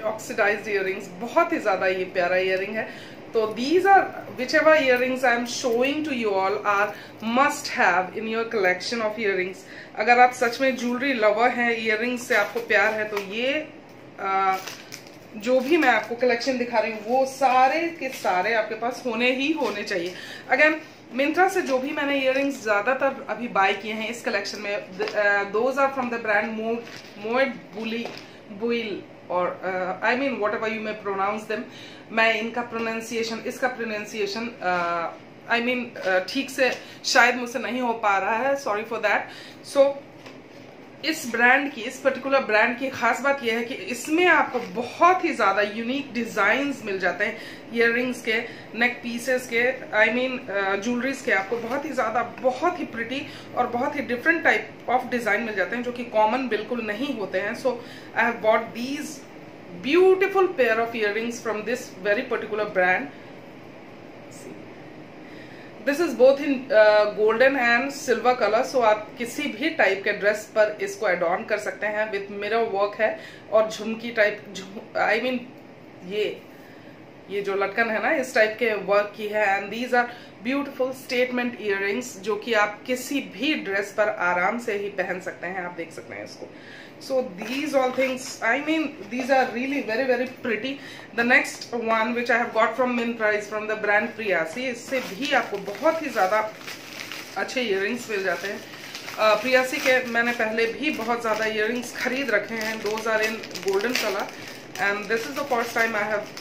Oxidised earrings, बहुत ही ज्यादा ये प्यारा इयरिंग है। तो these are whichever earrings I am showing to you all are must have in your collection of earrings। अगर आप सच में ज्वेलरी लवर हैं, इयरिंग्स से आपको प्यार है, तो ये जो भी मैं आपको कलेक्शन दिखा रही हूँ वो सारे के सारे आपके पास होने ही होने चाहिए। अगेन मिंत्रा से जो भी मैंने इयरिंग्स ज्यादातर अभी बाय किए हैं इस कलेक्शन में, those are from the brand मोएड बुइल और I mean whatever you may pronounce them. मैं इनका प्रोनाउंसिएशन, इसका प्रोनाउंसिएशन आई मीन ठीक से शायद मुझसे नहीं हो पा रहा है, सॉरी फॉर दैट। सो इस ब्रांड की, इस पर्टिकुलर ब्रांड की खास बात यह है कि इसमें आपको बहुत ही ज्यादा यूनिक डिजाइन्स मिल जाते हैं, इयररिंग्स के, नेक पीसेस के, आई मीन ज्वेलरीज के। आपको बहुत ही ज्यादा, बहुत ही प्रिटी और बहुत ही डिफरेंट टाइप ऑफ डिजाइन मिल जाते हैं जो कि कॉमन बिल्कुल नहीं होते हैं। So I have bought these beautiful pair of earrings from this very particular brand. This is both in golden and silver colour. So आप किसी भी टाइप के ड्रेस पर इसको एड ऑन कर सकते हैं। विथ मिरर वर्क है और झुमकी टाइप, आई मीन ये जो लटकन है ना, इस टाइप के वर्क की है। And these are beautiful statement earrings जो कि आप किसी भी ड्रेस पर आराम से ही पहन सकते हैं। आप देख सकते हैं इसको। So these all things, I mean these are really very very pretty। The next one which I have got from Myntra is from the brand Priyasi। इससे भी आपको बहुत ही ज्यादा अच्छे इयररिंग्स मिल जाते हैं। प्रियासी के मैंने पहले भी बहुत ज्यादा इयररिंग्स खरीद रखे हैं। Those are in golden colour and this is the first time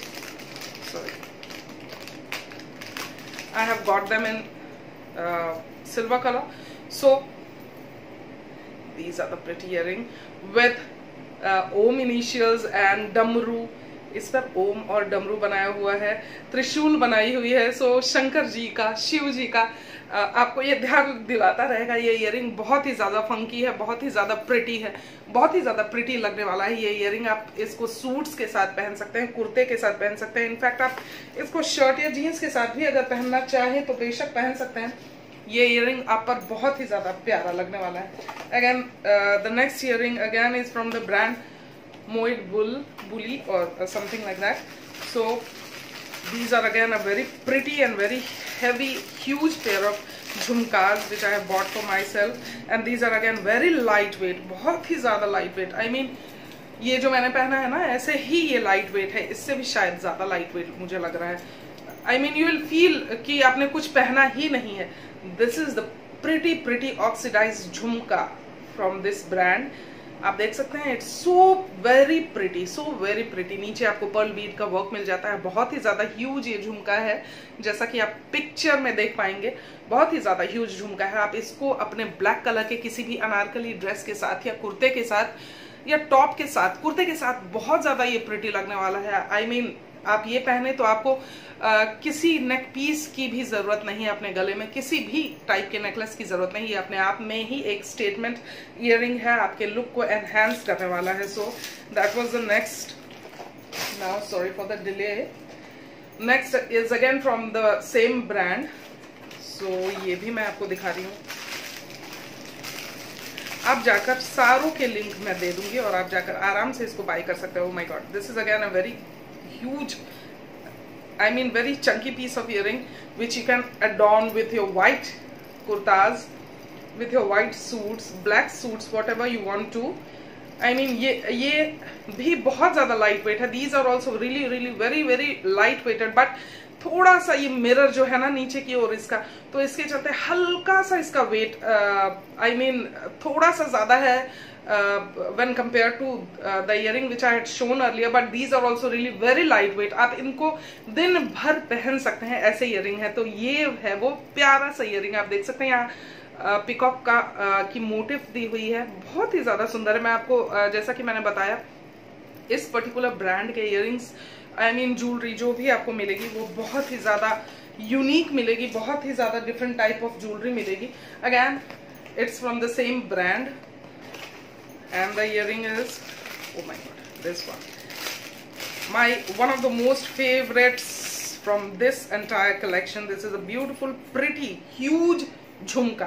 I have got them in silver color। So these are the pretty earring with Om initials and डमरू। इस पर ओम और डमरू बनाया हुआ है, त्रिशूल बनाई हुई है। सो शंकर जी का, शिव जी का आपको ये ध्यान दिलाता रहेगा। ये इयरिंग बहुत ही ज्यादा फंकी है, बहुत ही ज्यादा प्रिटी है, बहुत ही ज्यादा प्रिटी लगने वाला है ये इयरिंग। आप इसको सूट्स के साथ पहन सकते हैं, कुर्ते के साथ पहन सकते हैं। इनफैक्ट आप इसको शर्ट या जीन्स के साथ भी अगर पहनना चाहे तो बेशक पहन सकते हैं। ये इयरिंग आप पर बहुत ही ज्यादा प्यारा लगने वाला है। Again the next earring again is from the brand मोएड बुली और something like that। So these are again a very pretty and very heavy huge pair of झुमकास which I have bought for myself and these are again very lightweight, बहुत ही ज्यादा lightweight। I mean ये जो मैंने पहना है ना, ऐसे ही ये lightweight है, इससे भी शायद ज्यादा lightweight मुझे लग रहा है। I mean you will feel कि आपने कुछ पहना ही नहीं है। This is the pretty oxidized झुमका from this brand। आप देख सकते हैं इट्स सो वेरी प्रिटी। नीचे आपको पर्ल बीड का वर्क मिल जाता है। बहुत ही ज्यादा ह्यूज ये झुमका है, जैसा कि आप पिक्चर में देख पाएंगे। बहुत ही ज्यादा ह्यूज झुमका है। आप इसको अपने ब्लैक कलर के किसी भी अनारकली ड्रेस के साथ या कुर्ते के साथ या टॉप के साथ, कुर्ते के साथ बहुत ज्यादा ये प्रिटी लगने वाला है। आई मीन आप ये पहने तो आपको किसी नेक पीस की भी जरूरत नहीं है, अपने गले में किसी भी टाइप के नेकलेस की जरूरत नहीं है। अपने आप में ही एक स्टेटमेंट इयरिंग है, आपके लुक को एनहांस करने वाला है। So that was the next. Now sorry for the delay. Next is again from the same brand. So ये भी मैं आपको दिखा रही हूँ। आप जाकर सारों के लिंक मैं दे दूंगी और आप जाकर आराम से इसको बाय कर सकते हो। My god, this is again a very huge, I mean very chunky piece of earring which you can adorn with your white kurtas, with your white suits, black suits, whatever you want to। I mean ये भी बहुत ज्यादा light weight है। These are also really very light weighted, but थोड़ा सा ये mirror जो है ना नीचे की ओर इसका, तो इसके चलते हल्का सा इसका वेट I mean थोड़ा सा ज्यादा है when compared to the earring which I had shown earlier, but these are also really very lightweight। आप इनको दिन भर पहन सकते हैं, ऐसे इयरिंग है। तो ये है वो प्यारा सा इयरिंग। आप देख सकते हैं यहाँ पिकॉक का की मोटिव दी हुई है, बहुत ही ज्यादा सुंदर है। मैं आपको जैसा कि मैंने बताया, इस पर्टिकुलर ब्रांड के इयरिंग्स, आई मीन ज्वेलरी जो भी आपको मिलेगी वो बहुत ही ज्यादा यूनिक मिलेगी, बहुत ही ज्यादा डिफरेंट टाइप ऑफ ज्वेलरी मिलेगी। Again it's from the same brand and the earring is, oh my god, this one, one of the most favorites from this entire collection। This is a beautiful pretty huge झुमका।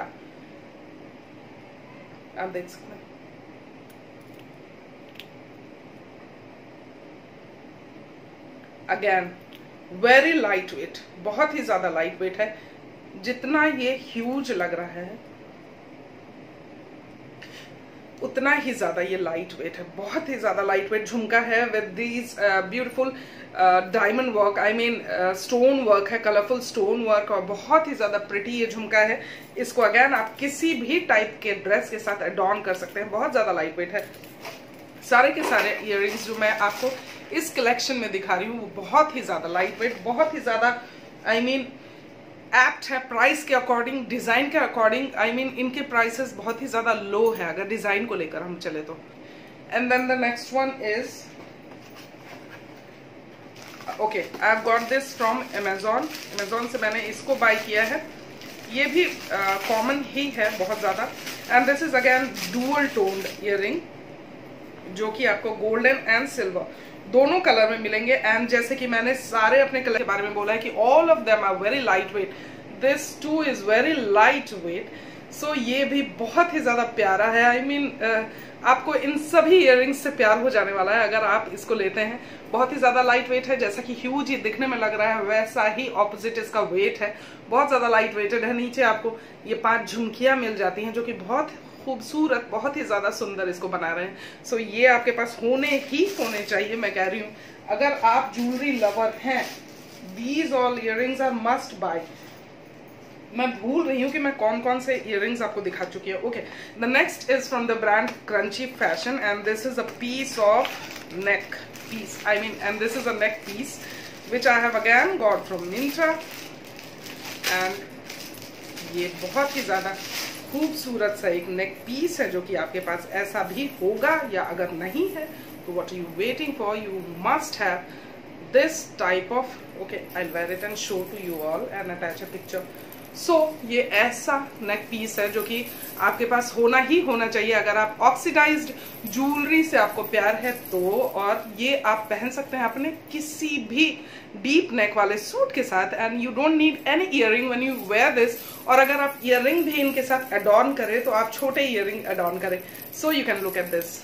आप देख सकते हैं again very light wait, बहुत ही ज्यादा light weight है। जितना ये ह्यूज लग रहा है उतना ही ज्यादा ये लाइट वेट है, बहुत ही ज्यादा लाइट वेट झुमका है with these beautiful diamond work, I mean stone work है, कलरफुल स्टोन वर्क, और बहुत ही ज्यादा प्रिटी ये झुमका है। इसको अगेन आप किसी भी टाइप के ड्रेस के साथ एडॉर्न कर सकते हैं, बहुत ज्यादा लाइट वेट है। सारे के सारे इयररिंग्स जो मैं आपको इस कलेक्शन में दिखा रही हूँ वो बहुत ही ज्यादा लाइट वेट, बहुत ही ज्यादा आई मीन एप्ट है प्राइस के अकॉर्डिंग, डिजाइन के अकॉर्डिंग। आई मीन इनके प्राइसेस बहुत ही ज्यादा लो है अगर डिजाइन को लेकर हम चले तो। And then the next one is okay, I have got this from Amazon. Amazon से मैंने इसको बाय किया है, ये भी कॉमन ही है बहुत ज्यादा। And this is again dual toned earring जो कि आपको गोल्डन एंड सिल्वर दोनों कलर में मिलेंगे। एंड जैसे कि मैंने सारे अपने कलर के बारे में बोला है कि all of them are very light weight, this too is very light weight. So ये भी बहुत ही ज्यादा प्यारा है। आई मीन आपको इन सभी इयररिंग्स से प्यार हो जाने वाला है अगर आप इसको लेते हैं। बहुत ही ज्यादा लाइट वेट है, जैसा कि ह्यूज ये दिखने में लग रहा है वैसा ही ऑपोजिट इसका वेट है, बहुत ज्यादा लाइट वेटेड है। नीचे आपको ये 5 झुमकियां मिल जाती हैं जो कि बहुत खूबसूरत, बहुत ही ज्यादा सुंदर इसको बना रहे हैं। सो ये आपके पास होने चाहिए, मैं कह रही हूँ। अगर आप ज्वेलरी लवर हैं, these all earrings are must buy. मैं भूल रही हूँ कि मैं कौन कौन से इयररिंग्स आपको दिखा चुकी है। Okay, the next is from the brand Crunchy Fashion and this is a piece of neck piece, I mean and this is a neck piece which I have again got from Myntra. And ये बहुत ही ज्यादा खूबसूरत सा एक neck piece है जो कि आपके पास ऐसा भी होगा, या अगर नहीं है तो what are you waiting for, you must have this type of. Okay, I will wear it and show to you all and attach a picture. So ये ऐसा नेक पीस है जो कि आपके पास होना चाहिए अगर आप ऑक्सीडाइज्ड ज्वेलरी से आपको प्यार है तो। और ये आप पहन सकते हैं अपने किसी भी डीप नेक वाले सूट के साथ and you don't need any earring when you wear this. और अगर आप इयररिंग भी इनके साथ एडॉर्न करें तो आप छोटे इयररिंग एडॉर्न करें। So you can look at this.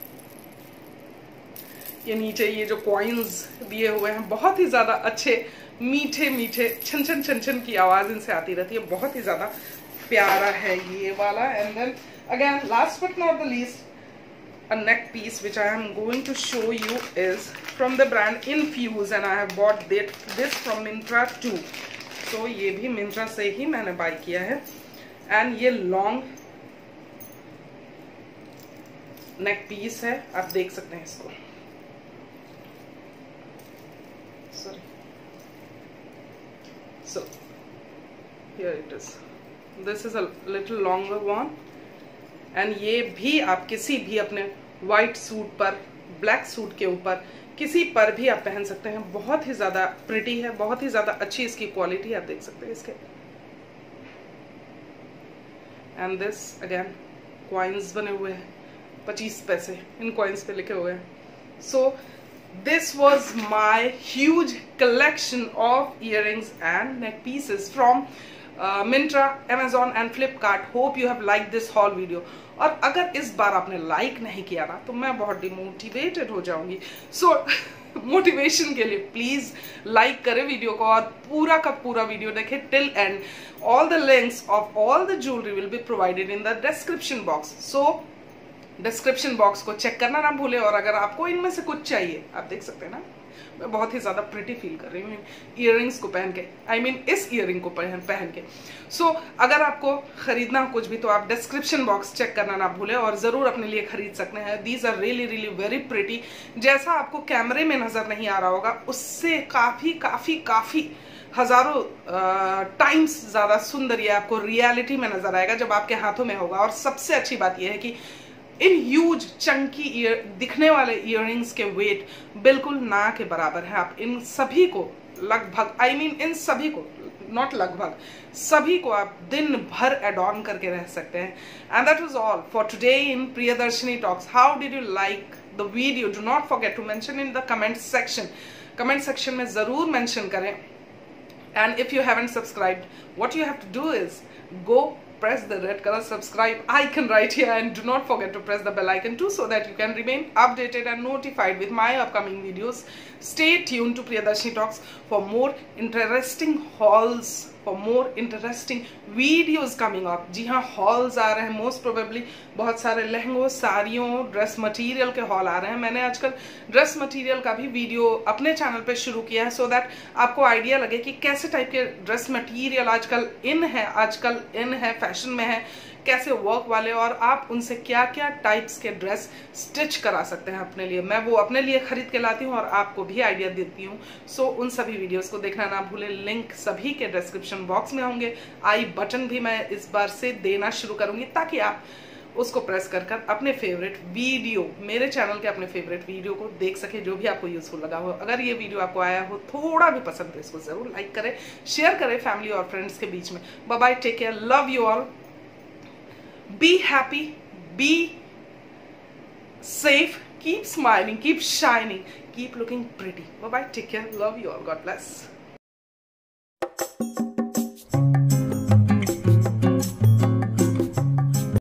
ये नीचे ये जो कॉइन्स दिए हुए हैं बहुत ही ज्यादा अच्छे, मीठे मीठे छन छन छन छन की आवाज इनसे आती रहती है, बहुत ही ज्यादा प्यारा है ये वाला। And then again last but not the least, a neck piece which I am going to show you is from the brand Infuse and I have bought this from Myntra too. So ये भी Myntra से ही मैंने bye किया है। And ये long neck piece है, आप देख सकते हैं इसको। Sorry. So here it is. This is a little longer one. एंड ये भी आप किसी भी अपने व्हाइट सूट पर, ब्लैक सूट के ऊपर, किसी पर भी आप पहन सकते हैं। बहुत ही ज्यादा प्रिटी है, बहुत ही ज्यादा अच्छी इसकी क्वालिटी आप देख सकते हैं इसके। एंड दिस अगेन कॉइन्स बने हुए हैं, 25 पैसे इन कॉइन्स पे लिखे हुए हैं। सो this was my huge collection of earrings and neck pieces from Myntra, Amazon and Flipkart. Hope you have liked this haul video. और अगर इस बार आपने लाइक नहीं किया ना तो मैं बहुत डिमोटिवेटेड हो जाऊंगी। सो मोटिवेशन के लिए प्लीज लाइक करें वीडियो को और पूरा का पूरा वीडियो देखें till end. All the links of all the jewellery will be provided in the description box. So description box को चेक करना ना भूले। और अगर आपको इनमें से कुछ चाहिए, आप देख सकते हैं ना, मैं बहुत ही ज्यादा प्रिटी फील कर रही हूँ इयररिंग्स को पहन के, आई मीन इस इयररिंग को पहन के। सो अगर आपको खरीदना हो कुछ भी तो आप डिस्क्रिप्शन बॉक्स चेक करना ना भूले और जरूर अपने लिए खरीद सकते हैं। These are really really very pretty. जैसा आपको कैमरे में नजर नहीं आ रहा होगा उससे काफी काफी काफी हजारों टाइम्स ज्यादा सुंदर ये आपको रियलिटी में नजर आएगा जब आपके हाथों में होगा। और सबसे अच्छी बात यह है कि इन ह्यूज चंकी दिखने वाले इयररिंग्स के वेट बिल्कुल ना के बराबर है। आप इन सभी को लगभग, आई मीन इन सभी को, नॉट लगभग, सभी को आप दिन भर एडॉर्न करके रह सकते हैं। And that was all for today in Priyadarshini talks. How did you like the video? Do not forget to mention in the comment section. Comment section में जरूर मेंशन करें। And if you haven't subscribed, what you have to do is go press the red color subscribe icon right here, and do not forget to press the bell icon too, so that you can remain updated and notified with my upcoming videos. Stay tuned to Priyadarshini Talks for more interesting hauls, for more interesting videos coming up. जी हाँ, halls आ रहे हैं, most probably बहुत सारे लहंगों, साड़ियों, dress material के hall आ रहे हैं. मैंने आजकल ड्रेस मटेरियल का भी वीडियो अपने चैनल पे शुरू किया है, सो दैट आपको आइडिया लगे कि कैसे टाइप के ड्रेस मटेरियल आजकल इन है, फैशन में है, कैसे वर्क वाले, और आप उनसे क्या क्या टाइप्स के ड्रेस स्टिच करा सकते हैं अपने लिए. मैं वो अपने लिए खरीद के लाती हूँ और आपको भी आइडिया देती हूँ. सो उन सभी वीडियोस को देखना ना भूलें. लिंक सभी के डिस्क्रिप्शन बॉक्स में होंगे. आई बटन भी मैं इस बार से देना शुरू करूंगी, ताकि आप उसको प्रेस कर अपने फेवरेट वीडियो, मेरे चैनल के अपने फेवरेट वीडियो को देख सके, जो भी आपको यूजफुल लगा हो. अगर ये वीडियो आपको आया हो थोड़ा भी पसंद, तो इसको जरूर लाइक करें, शेयर करें फैमिली और फ्रेंड्स के बीच में. Bye bye, take care, love you all. Be happy, be safe, keep smiling, keep shining, keep looking pretty. Bye bye, take care, love you all, God bless.